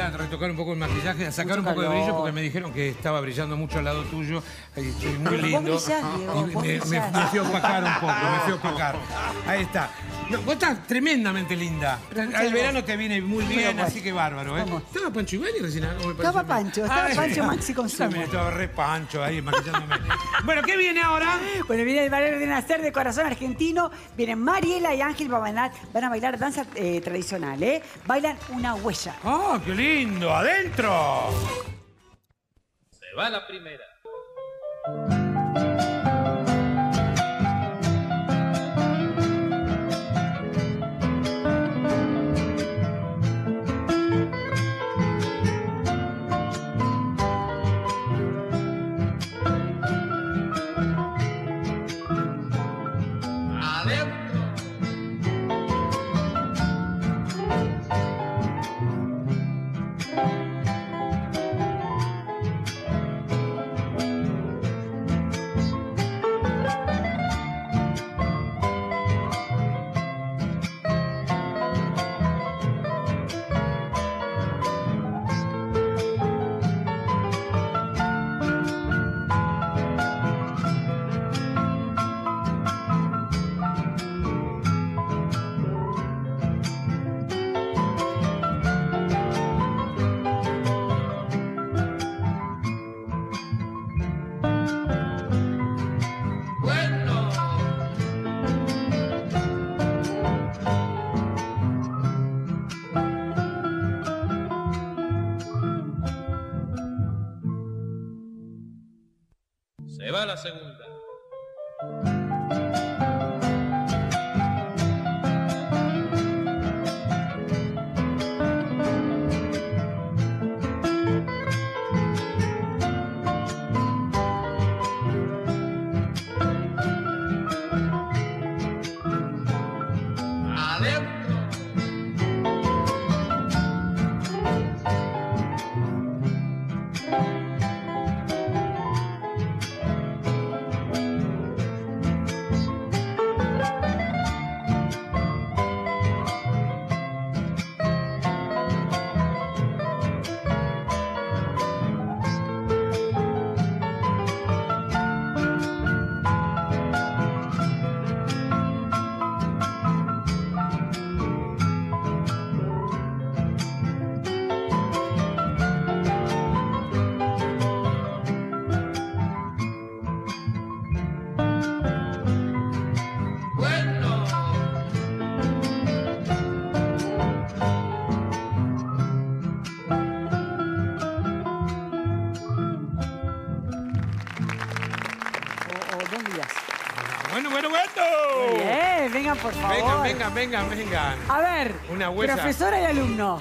a retocar un poco el maquillaje, a sacar un poco de brillo, porque me dijeron que estaba brillando mucho al lado tuyo. Y estoy muy lindo. Vos brillás, Diego, vos me brillás. fui a opacar un poco, me fui a opacar. Ahí está. No, vos estás tremendamente linda. Al verano te viene muy bien, así que bárbaro, ¿eh? Vamos. ¿Estaba Pancho Ibáñez recién? Estaba Pancho, estaba Pancho Maxi Consumo. También estaba re Pancho ahí maquillándome. Bueno, ¿qué viene ahora? Bueno, viene el ballet de nacer de corazón argentino. Vienen Mariela y Ángel, van a bailar danza tradicional, ¿eh? Bailan una huella. ¡Oh, qué lindo! ¡Adentro! Se va la primera. Se va la segunda. Vengan, por favor. Vengan. A ver, una huella. Profesora y alumno.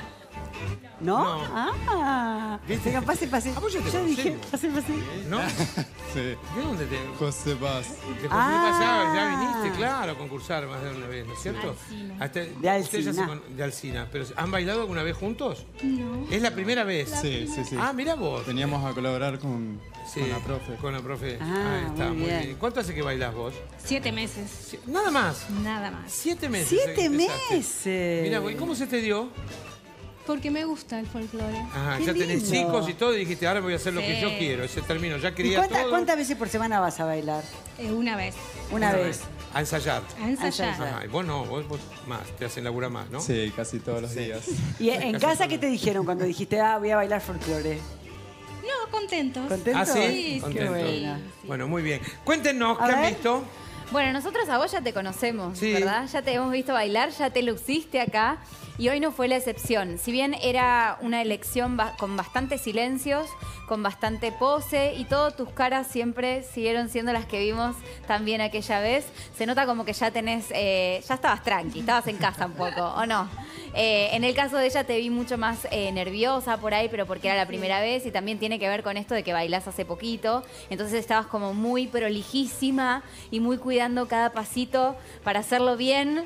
¿No? No. Ah. ¿Viste? Venga, pase. ¿A vos ya te Yo dije, conocemos? pase. ¿No? Sí. ¿De dónde te...? José Paz. De José Paz ya viniste, claro, a concursar más de una vez, ¿no es cierto? De Alsina. De Alsina. ¿Pero han bailado alguna vez juntos? No. ¿Es la primera vez? Sí. Ah, mira vos. Veníamos a colaborar con la profe. Con la profe. Ah, ahí está, muy bien. ¿Cuánto hace que bailás vos? 7 meses. Nada más. Nada más. 7 meses. 7 empezaste. meses. Mira, ¿y cómo se te dio? Porque me gusta el folclore. Ajá, Qué ya tenés lindo. hijos y todo y dijiste, ahora voy a hacer lo que Sí. yo quiero. Ese término, ya ¿Y quería todo. cuántas veces por semana vas a bailar? Una vez. Una vez. A ensayar. A ensayar. Ajá, y vos no, vos más, te hacen laburar más, ¿no? Sí, casi todos los días. ¿Y en casa qué te dijeron cuando dijiste, voy a bailar folclore? No, contentos. ¿Contento? ¿Ah, sí? Sí, Contento. Qué buena. Bueno, muy bien. Cuéntenos, A ¿qué han ver. visto? Bueno, nosotros a vos ya te conocemos, Sí. ¿verdad? Ya te hemos visto bailar, ya te luciste acá y hoy no fue la excepción. Si bien era una elección con bastantes silencios, con bastante pose y todas tus caras siempre siguieron siendo las que vimos también aquella vez, se nota como que ya tenés, ya estabas tranqui, estabas en casa un poco, ¿o no? En el caso de ella te vi mucho más nerviosa por ahí, pero porque era la primera vez y también tiene que ver con esto de que bailás hace poquito. Entonces estabas como muy prolijísima y muy cuidando cada pasito para hacerlo bien.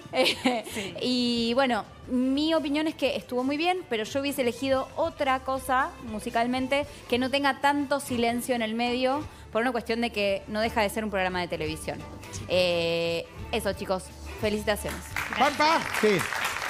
Y bueno, mi opinión es que estuvo muy bien, pero yo hubiese elegido otra cosa musicalmente que no tenga tanto silencio en el medio por una cuestión de que no deja de ser un programa de televisión. Eso, chicos. Felicitaciones. ¡Pampa! Sí.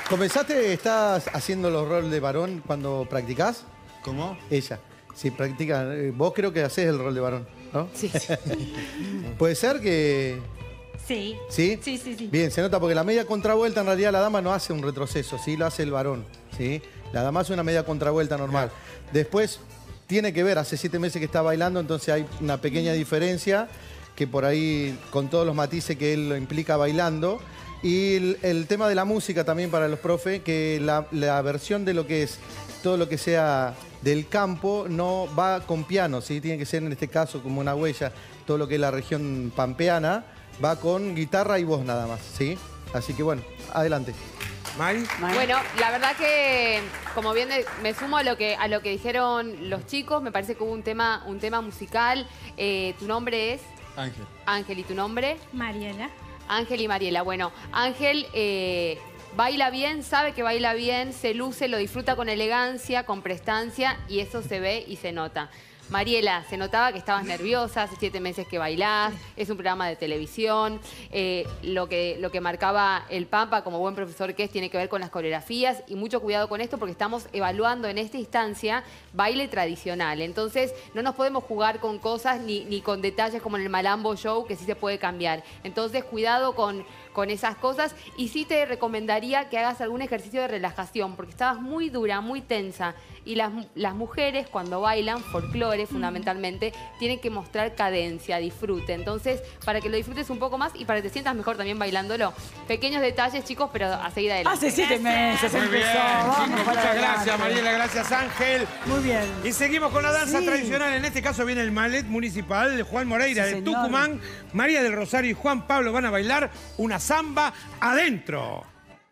¿Estás haciendo los roles de varón cuando practicás? ¿Cómo? Ella. Sí, practica. Vos creo que hacés el rol de varón, ¿no? Sí. ¿Puede ser que...? Sí. ¿Sí? Sí, sí, sí. Bien, se nota porque la media contravuelta en realidad la dama no hace un retroceso, sí, lo hace el varón, ¿sí? La dama hace una media contravuelta normal. Después tiene que ver, hace 7 meses que está bailando, entonces hay una pequeña diferencia que por ahí, con todos los matices que él lo implica bailando. Y el tema de la música también para los profes, que la versión de lo que es todo lo que sea del campo no va con piano, ¿sí? Tiene que ser en este caso como una huella, todo lo que es la región pampeana, va con guitarra y voz nada más, ¿sí? Así que bueno, adelante. ¿Mari? Bueno, la verdad que, como bien me sumo a lo que dijeron los chicos, me parece que hubo un tema musical. ¿Tu nombre es? Ángel. Ángel, ¿y tu nombre? Mariela. Ángel y Mariela. Bueno, Ángel baila bien, sabe que baila bien, se luce, lo disfruta con elegancia, con prestancia, y eso se ve y se nota. Mariela, se notaba que estabas nerviosa, hace 7 meses que bailás, es un programa de televisión, lo que marcaba el Pampa como buen profesor que es tiene que ver con las coreografías, y mucho cuidado con esto porque estamos evaluando en esta instancia baile tradicional, entonces no nos podemos jugar con cosas ni con detalles como en el Malambo Show que sí se puede cambiar, entonces cuidado con esas cosas, y sí te recomendaría que hagas algún ejercicio de relajación porque estabas muy dura, muy tensa, y las mujeres cuando bailan folclore fundamentalmente tienen que mostrar cadencia, disfrute, entonces para que lo disfrutes un poco más y para que te sientas mejor también bailándolo. Pequeños detalles, chicos, pero a seguir adelante. Hace 7 meses Muy bien, empezó. Vamos chicos, para muchas adelante. gracias, Mariela, gracias, Ángel. Muy bien. Y seguimos con la danza Sí. tradicional. En este caso viene el Mallet Municipal de Juan Moreira Sí, de señor. Tucumán. María del Rosario y Juan Pablo van a bailar una samba adentro.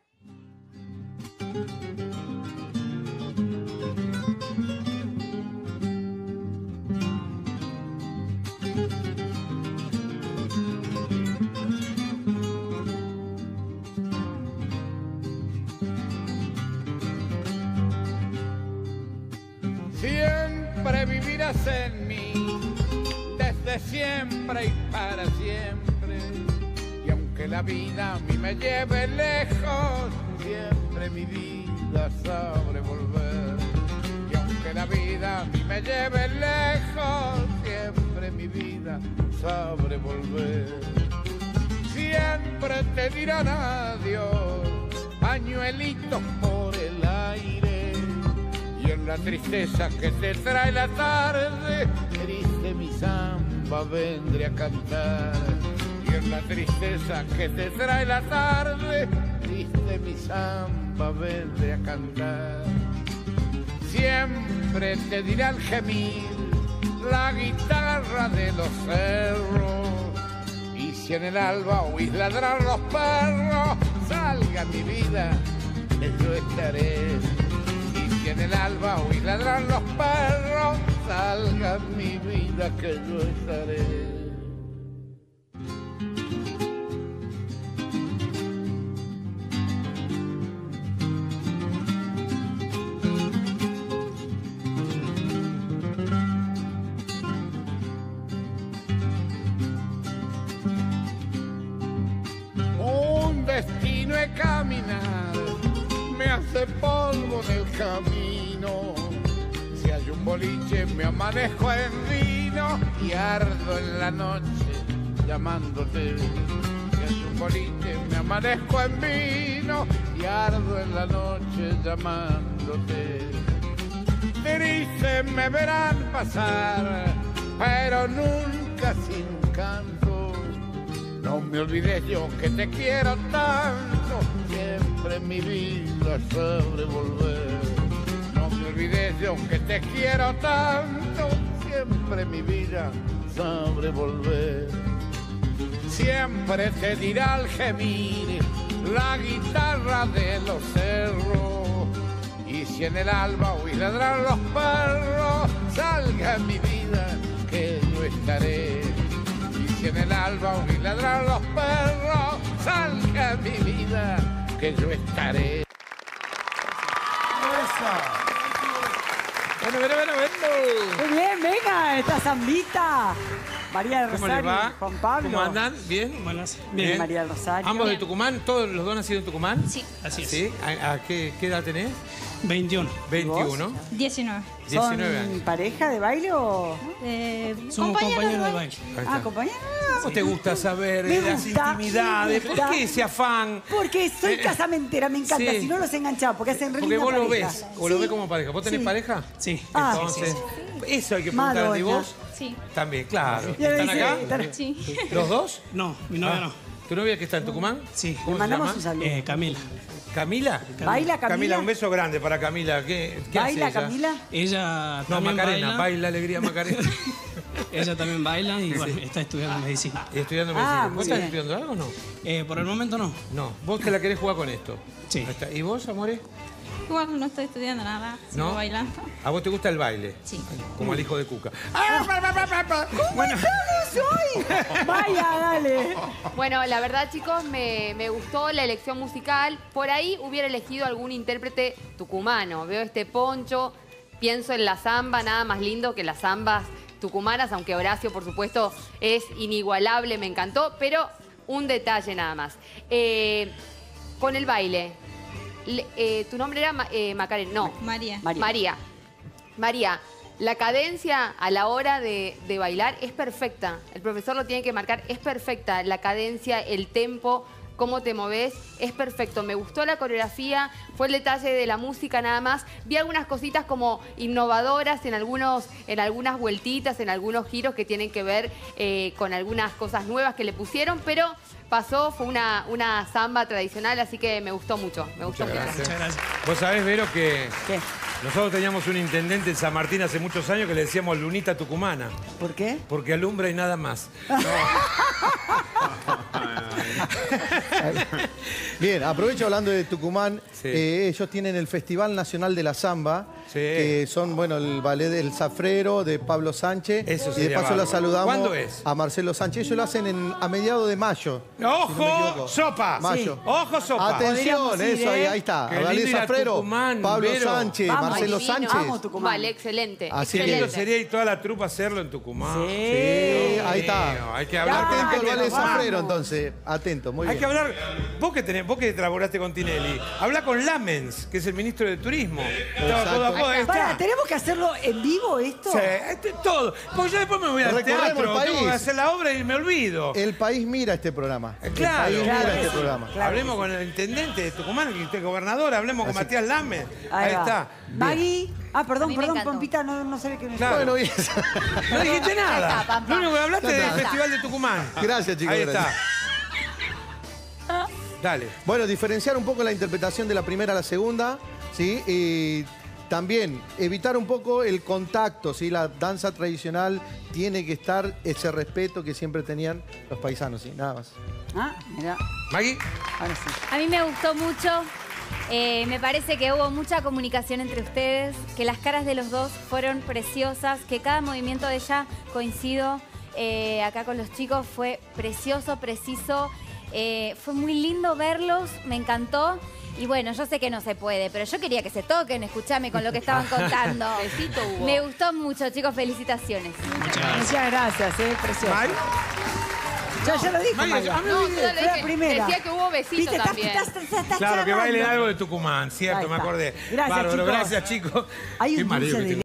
Siempre vivirás en mí, desde siempre y para siempre. Y aunque la vida a mí me lleve lejos, siempre mi vida sabré volver. Y aunque la vida a mí me lleve lejos, siempre mi vida sabré volver. Siempre te dirán adiós, pañuelitos por el aire. Y en la tristeza que te trae la tarde, triste mi samba vendré a cantar. Y en la tristeza que te trae la tarde, triste mi samba vendré a cantar. Siempre te dirá al gemir la guitarra de los cerros. Y si en el alba oís ladrar los perros, salga mi vida, que yo estaré. En el alba oí ladrar los perros, salga mi vida que yo estaré. Un destino he caminar, me hace polvo en el camino. Si hay un boliche me amanezco en vino y ardo en la noche llamándote. Si hay un boliche me amanezco en vino y ardo en la noche llamándote. Triste me verán pasar, pero nunca sin canto. No me olvides yo que te quiero tanto, siempre mi vida sabré volver. No me olvides yo que te quiero tanto, siempre mi vida sabré volver. Siempre te dirá al gemir la guitarra de los cerros. Y si en el alba oís ladrar los perros, salga mi vida que yo estaré. Si en el alba oí ladrar los perros, salga mi vida, que yo estaré. Bueno. Muy bien, venga, esta zambita. María del ¿Cómo les Rosario, va? Juan Pablo. ¿Cómo andan? ¿Bien? Buenas. Bien, María del Rosario. ¿Ambos de Tucumán? ¿Todos los dos nacidos en Tucumán? Sí. Así es. ¿Sí? ¿A qué edad tenés? 21. 21. 19. 19 años. ¿Son pareja de baile o...? Somos compañeros de baile. Ahí está. Ah, compañeros. ¿Cómo te gusta saber Me las gusta, intimidades? me ¿Por gusta. qué ese afán? Porque soy casamentera, me encanta. sí. Si no los enganchaba, porque hacen re Porque linda vos lo pareja. ves, o lo ves como pareja. ¿Vos tenés Sí. pareja? Sí. Ah, Entonces, eso hay que preguntar Madonna. de vos. Sí. También, claro. Ya ¿Están dice, acá? Sí. ¿Los dos? No, mi novia no. ¿Tu novia que está en Tucumán? Sí. ¿Cómo Le se mandamos llama? un saludo. Camila. ¿Camila? ¿Baila Camila? Un beso grande para Camila. ¿Qué hace ¿Baila ella? Camila? Ella No, también Macarena. Baila alegría Macarena. Ella también baila y bueno, está estudiando medicina. ¿Y estudiando medicina? muy ¿Vos estás bien. estudiando algo o no? Por el momento no. No. ¿Vos te la querés jugar con esto? Sí. Ahí está. ¿Y vos, amore? Igual no estoy estudiando nada, sigo ¿No? bailando. ¿A vos te gusta el baile? Sí. Como al hijo de Cuca. Bueno. soy? Vaya, dale. Bueno, la verdad, chicos, me gustó la elección musical. Por ahí hubiera elegido algún intérprete tucumano. Veo este poncho, pienso en la zamba, nada más lindo que las zambas tucumanas, aunque Horacio, por supuesto, es inigualable, me encantó, pero un detalle nada más. Con el baile, tu nombre era Macarena, no. María. María, la cadencia a la hora de bailar es perfecta. El profesor lo tiene que marcar, es perfecta. La cadencia, el tempo, cómo te moves, es perfecto. Me gustó la coreografía, fue el detalle de la música nada más. Vi algunas cositas como innovadoras en algunas vueltitas, en algunos giros que tienen que ver con algunas cosas nuevas que le pusieron, pero pasó, fue una samba tradicional, así que me gustó mucho. Me gustó mucho. Gracias. Muchas gracias. Vos sabés, Vero, que ¿Qué? nosotros teníamos un intendente en San Martín hace muchos años que le decíamos Lunita Tucumana, ¿Por qué? porque alumbra y nada más. Bien, aprovecho hablando de Tucumán. Sí. Ellos tienen el Festival Nacional de la Zamba, Sí. que son, bueno, el ballet del Zafrero, de Pablo Sánchez. Eso y sería de paso bárbaro. la saludamos ¿Cuándo es? a Marcelo Sánchez. Ellos lo hacen a mediados de mayo. si no me ¡Ojo, equivoco. sopa! Mayo. Sí. ¡Ojo, sopa! Atención, Podríamos ir, eso, ¿eh? ahí está. Qué Ballet lindo ir a Zafrero, Tucumán, Pablo Vero. Sánchez, Vamos, Marcelo divino. Sánchez. Vamos, Tucumán. Vale, excelente. Así que- Qué lindo excelente. sería ir toda la trupa a hacerlo en Tucumán. Sí. Sí, ahí está. Hay que hablar con Atento al gente de ballet Tucumán. Zafrero, entonces. Atento, muy Hay bien. que hablar. Vos que trabajaste con Tinelli, habla con Lamens, que es el ministro de Turismo. Estaba Exacto. todo a poco, ahí está. Para, ¿tenemos que hacerlo en vivo esto? Sí, todo. Porque yo después me voy al Recorremos teatro, el país. tengo que hacer la obra y me olvido. El país mira este programa. Claro. El país Claro mira que este sí. programa. Claro Hablemos que con el intendente de Tucumán, que es gobernador, hablemos con Matías Lamens. Ahí va. está. Maggie. Ah, A perdón, mí me encantó. Pampita, no sé qué me Claro. Bueno, bien. No dijiste nada. está, Pampa. Lo único que hablaste Ya es del está. Festival de Tucumán. Gracias, chicos, Ahí gracias. está. Dale. Bueno, diferenciar un poco la interpretación de la primera a la segunda, ¿sí? Y también evitar un poco el contacto, ¿sí? La danza tradicional tiene que estar ese respeto que siempre tenían los paisanos, ¿sí? Nada más. Ah, mira, Maggie. ahora sí. A mí me gustó mucho. Me parece que hubo mucha comunicación entre ustedes, que las caras de los dos fueron preciosas, que cada movimiento de ella, coincido acá con los chicos, fue precioso, preciso. Fue muy lindo verlos, me encantó. Y bueno, yo sé que no se puede, pero yo quería que se toquen, escuchame con lo que estaban contando. Besito hubo. Me gustó mucho, chicos, felicitaciones. Muchas gracias, precioso. Maggie. Ya lo dije, Maggie, Maya. a mí No, me- yo Fue la le primera. decía que hubo besito Viste, también. estás Claro, que bailen charlando. algo de Tucumán, cierto, Ahí me está. acordé. Gracias, Bárbaro, chicos. gracias, chicos. Hay Qué un mareo dulce que de tengo.